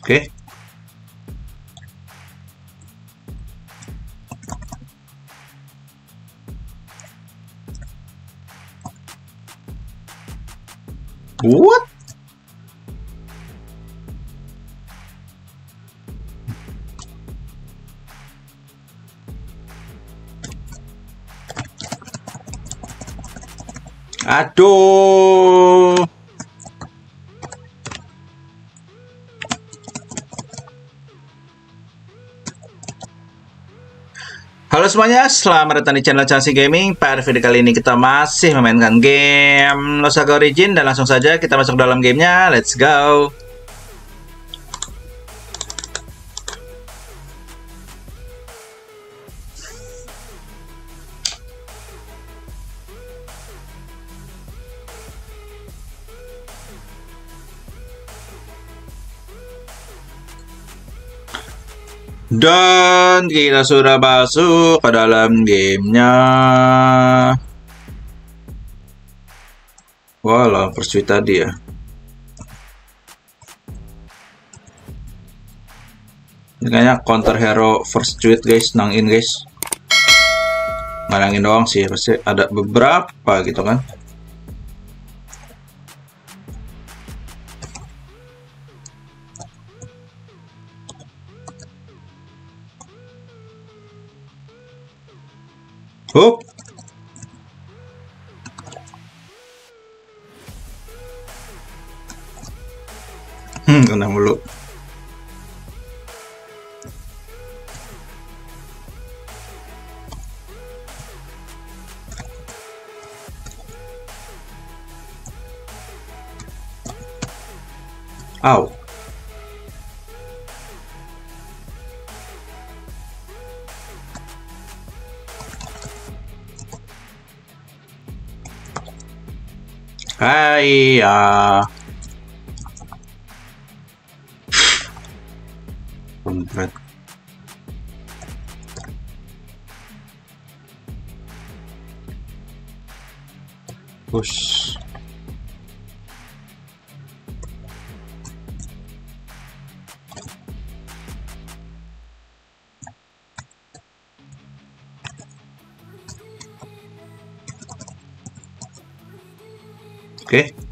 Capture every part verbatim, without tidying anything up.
Oke. What? Aduh. Halo semuanya, selamat datang di channel Chelsea Gaming. Pada video kali ini kita masih memainkan game Lost Saga Origin, dan langsung saja kita masuk dalam gamenya. Let's go. Dan kita sudah masuk ke dalam gamenya. Walah, pursuit tadi ya. Ini kayaknya counter hero first tweet guys, nangin guys. Ngalangin doang sih, pasti ada beberapa gitu kan. Hup. Hmm, kena mulu. Au. Hai ya. Kompret. Push. Oke. Okay.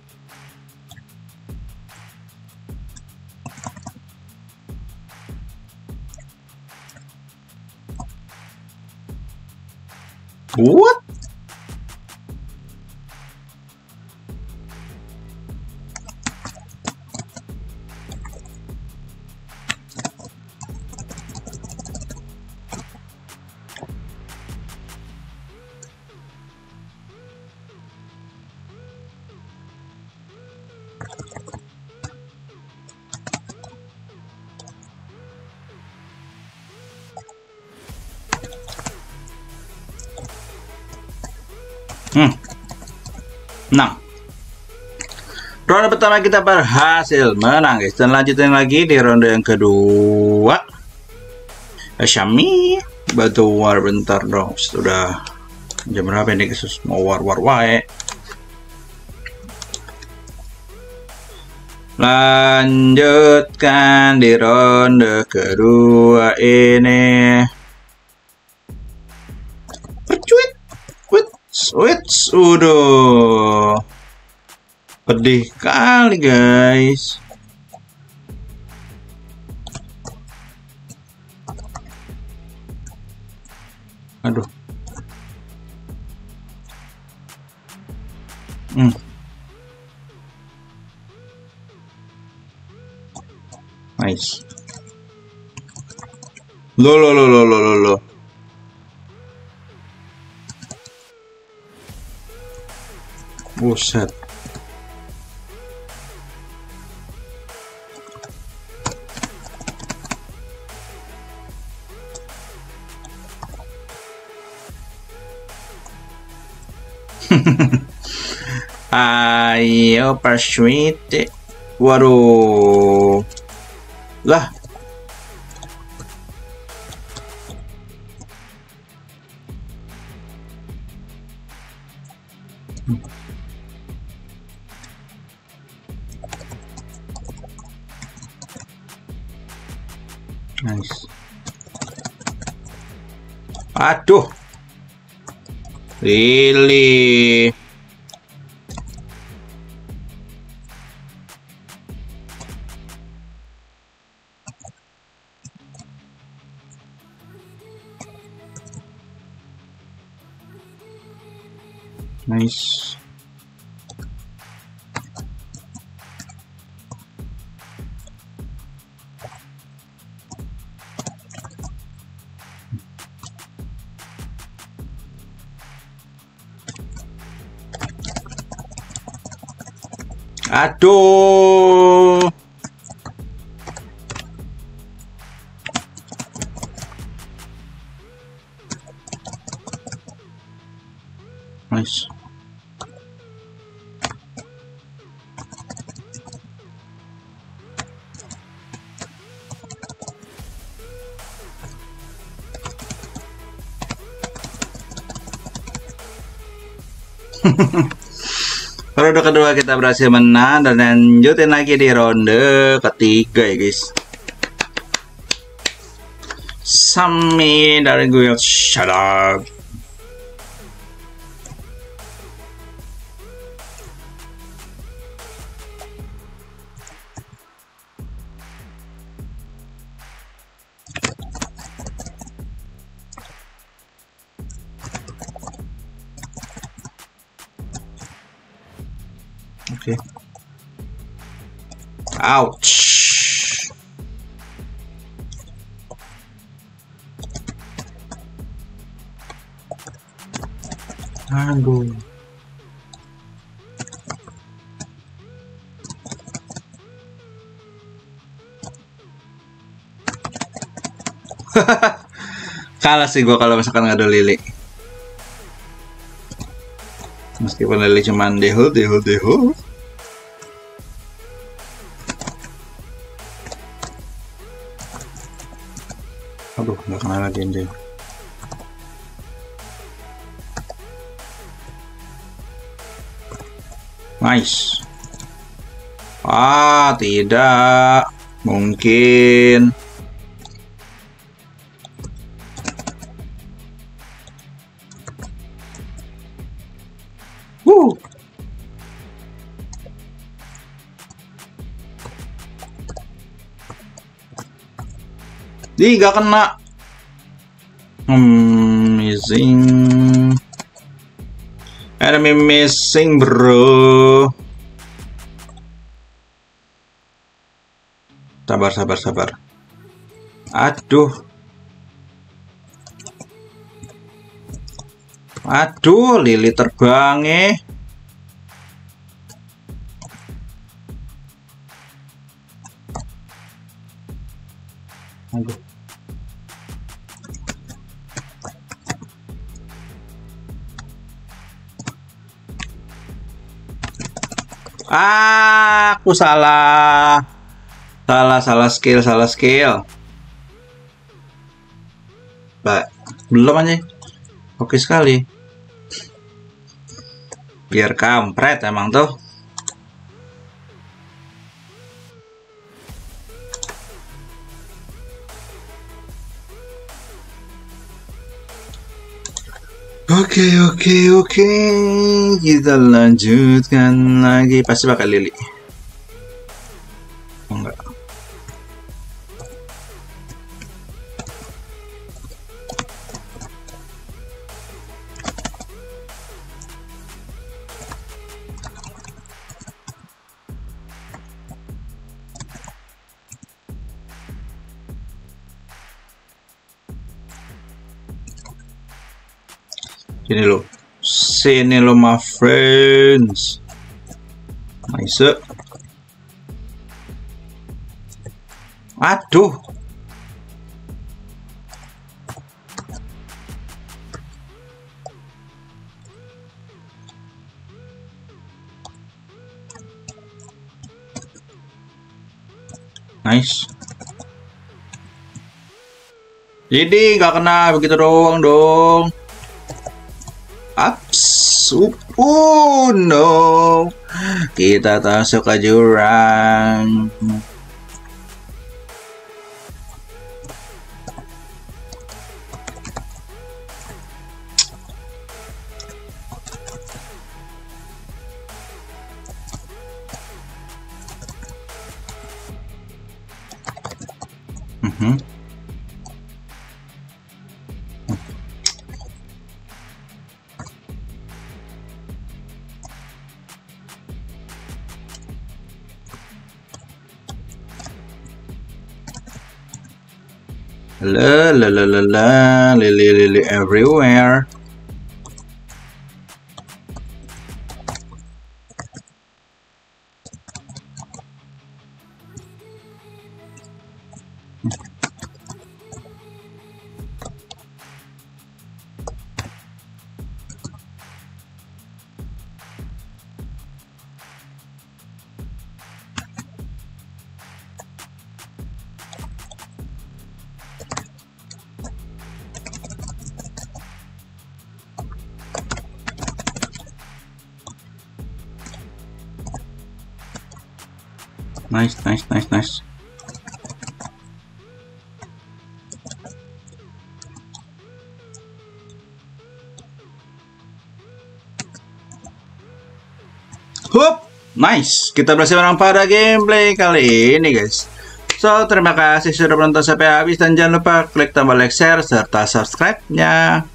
What? Hmm. Nah, ronde pertama kita berhasil menang guys, dan lanjutin lagi di ronde yang kedua. Xiaomi batu war bentar dong, sudah jam berapa ini guys? Mau war war wae. Lanjutkan di ronde kedua ini. Percuit. Switch, udah pedih kali guys. Aduh. Hmm. Nice. Lo lo lo lo lo lo lo. Buset. Ayo persuit. Waduh. Lah. Nice. Aduh. Really. Nice. Aduh. Nice. Ronde kedua kita berhasil menang dan lanjutin lagi di ronde ketiga ya guys. Sami dari gue shut up. Oke. Okay. Ouch. Aduh. Kalah sih gua kalau misalkan nggak ada Lily. Meskipun Lily cuman dehu dehu dehu. Aduh, nggak kena lagi dia. Nice. Ah, tidak mungkin. Woo. Ih, gak kena. Hmm, missing. Enemy missing, bro. Sabar, sabar, sabar. Aduh. Aduh, Lily terbang eh. Aduh. Ah, aku salah. Salah, salah skill, salah skill. Ba, belum aja. Oke sekali. Biar kampret emang tuh. Oke, oke, oke. Kita lanjutkan lagi. Pasti bakal Lily. Oh, enggak. Sini lo, sini lo, my friends. Nice. Aduh. Nice. Jadi nggak kena begitu doang dong. Ups, oh no, kita masuk ke jurang. Mhm. La la la la la, lily lily everywhere. Nice, nice, nice, nice. Hup, nice. Kita berhasil menang pada gameplay kali ini, guys. So, terima kasih sudah menonton sampai habis dan jangan lupa klik tombol like, share, serta subscribe-nya.